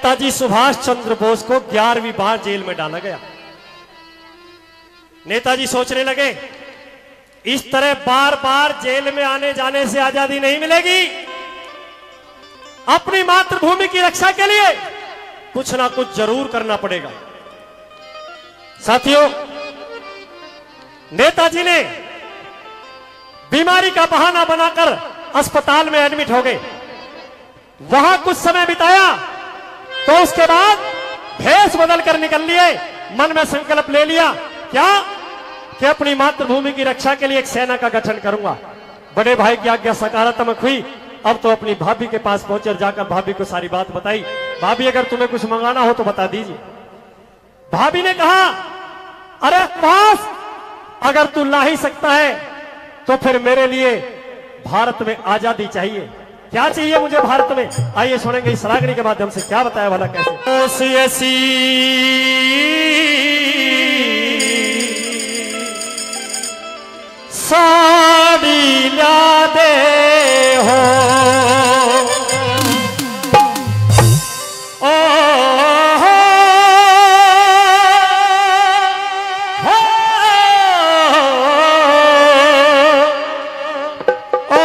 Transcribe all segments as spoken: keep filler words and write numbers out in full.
नेताजी सुभाष चंद्र बोस को ग्यारहवीं बार जेल में डाला गया। नेताजी सोचने लगे इस तरह बार बार जेल में आने जाने से आजादी नहीं मिलेगी। अपनी मातृभूमि की रक्षा के लिए कुछ ना कुछ जरूर करना पड़ेगा। साथियों, नेताजी ने बीमारी का बहाना बनाकर अस्पताल में एडमिट हो गए। वहां कुछ समय बिताया तो उसके बाद भेष बदलकर निकल लिए। मन में संकल्प ले लिया क्या कि अपनी मातृभूमि की रक्षा के लिए एक सेना का गठन करूंगा। बड़े भाई की आज्ञा सकारात्मक हुई। अब तो अपनी भाभी के पास पहुंचे और जाकर भाभी को सारी बात बताई। भाभी, अगर तुम्हें कुछ मंगाना हो तो बता दीजिए। भाभी ने कहा, अरे पास अगर तू ला ही सकता है तो फिर मेरे लिए भारत में आजादी चाहिए। क्या चाहिए मुझे भारत में? आइए सुनेंगे इस रागनी के माध्यम से क्या बताया भला कैसे। ऐसी साड़ी ला दे हो, ओ हो, हो, ओ,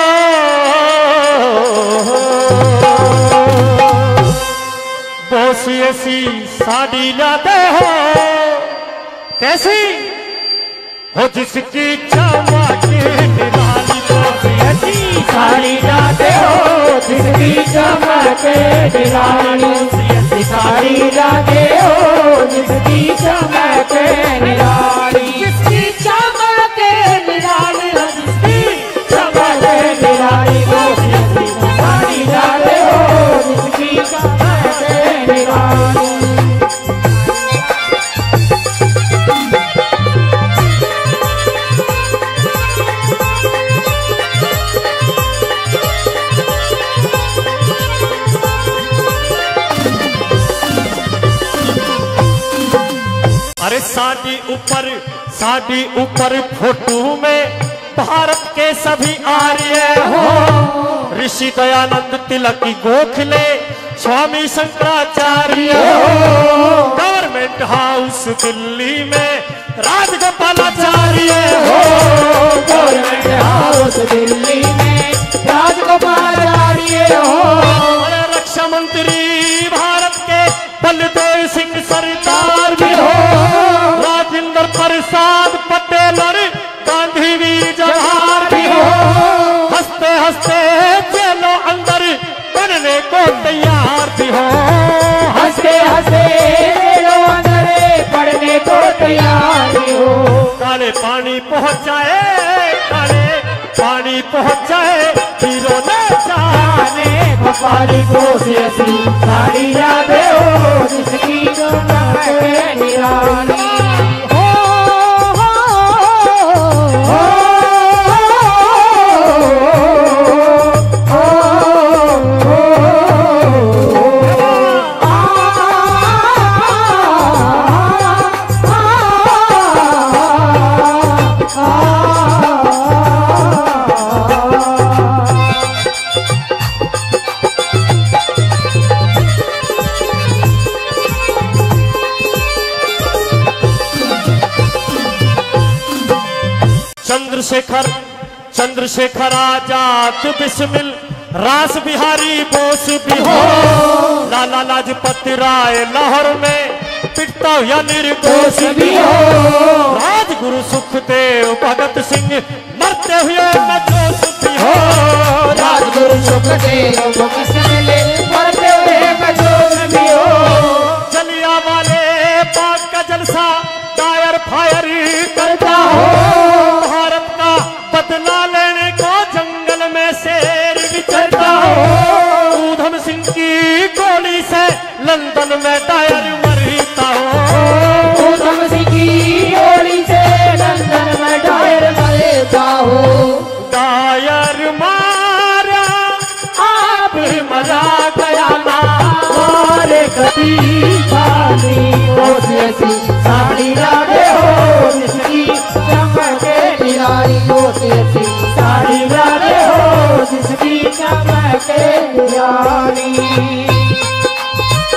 बोस ऐसी साड़ी ला दे हो, कैसी हो जिसकी चमक निराली। बोस ऐसी साड़ी लाते हो जिसकी चमक निराली। ऐसी साड़ी लाते हो जिसकी चमक निराली। जिसकी चमक निराली, जिसकी चमक निराली। बोस ऐसी साड़ी लाते हो जिसकी चमक निराली। अरे साड़ी ऊपर साड़ी ऊपर फोटो में भारत के सभी आर्य हो। ऋषि दयानंद तिलक की गोखले, स्वामी शंकराचार्य हो। गवर्नमेंट हाउस दिल्ली में राजगोपालाचार्य हो। गवर्नमेंट हाउस दिल्ली में राजगोपालाचार्य हो। अरे रक्षा मंत्री भारत के बलदेव सिंह सरदार भी हो। राजेंद्र प्रसाद पटेल और गांधी वीर जवाहर भी हो। हंसते हंसते जेलों अंदर बनने को तैयार भी हो। हंसते हंसते जेलों अंदर पढ़ने को तैयार भी हो। काले पानी पहुंचाए, काले पानी पहुंचाए वीरों ने जाने। भोपाली बोस ऐसी साड़ी लाते हो जिसकी चमक निराली। हो, हो, हो, चंद्रशेखर चंद्रशेखर आजाद बिस्मिल रास बिहारी बोस भी हो। लाला लाजपत राय लाहौर में पिटता हुआ निर्दोष भी हो। राजगुरु सुखदेव भगत सिंह मरते हुए निर्दोष भी हो। राजगुरु सुखदेव भगत सिंह मरते हुए निर्दोष भी हो। जलियांवाले बाग का जलसा दायर फायर करता हो। भारत का बदला लेने को जंगल में शेर विचरता हो। ऊधम सिंह की गोली से लंदन में डायर मरता हो। ऊधम सिंह की गोली से लंदन में डायर मरता हो। डायर मारा आप मजा गया ना। मारे कभी खाली बोस ऐसी साड़ी लाते हो जिसकी चमक निराली। बोस ऐसी साड़ी लाते हो जिसकी चमक निराली।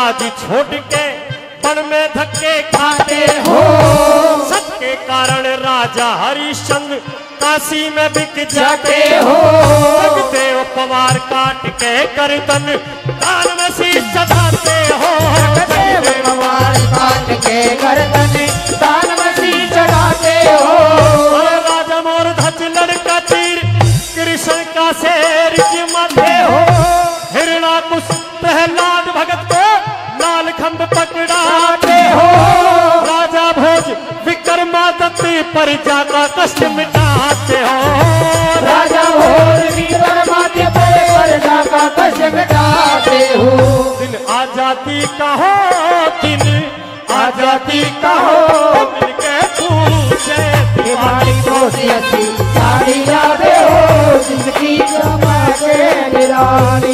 राज छोड़ के वन में धक्के खाते हो। सत के कारण राजा हरिश्चंद्र काशी में बिक जाते हो। लगते हो पवार काट के गर्दन कान में शीश चढ़ाते हो। पवार काट के गर्दन कान में शीश चढ़ाते हो। राजा मोर ध्वज लड़का तीर कृष्ण का शेर जिमाते हो। हिरणाकुश प्रहलाद भगत को लाल खंभ पकड़ाते हो। राजा भोज विक्रमादित्य पर जाका कष्ट मिटाते हो। राजा भोज विक्रमादित्य पर जाका कष्ट मिटाते हो। दिन आजादी का हो, दिन आजादी का हो, मिलके पूछे दिवाली को सी साड़ी यादे हो जिंदगी जमा के निराली।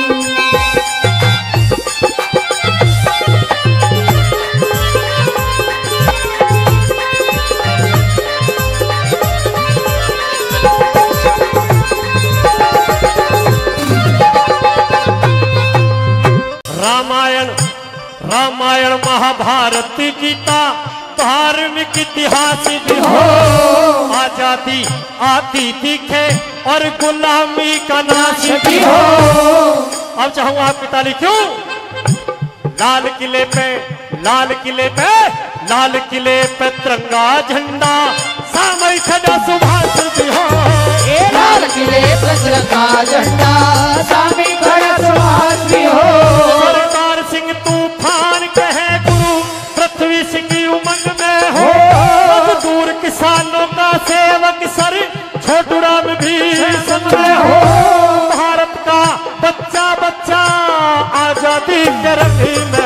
रामायण रामायण महाभारत गीता धार्मिक इतिहास भी हो। आजादी आती दिखे और गुलामी का नाश भी हो। अब चाहूंगा आपकी ताली क्यों? लाल किले पे लाल किले पे लाल किले पे तिरंगा झंडा सामरिक खड़ा सुभाष भी हो। लाल किले पे तिरंगा झंडा सामरिक खड़ा सुभाष भी हो। सरदार सिंह तूफान कहे गुरु पृथ्वी सिंह उमंग में हो। मजदूर किसानों का सेवक सर छोटू राम भी संग में हो। भारत का बच्चा बच्चा आजादी के रंग में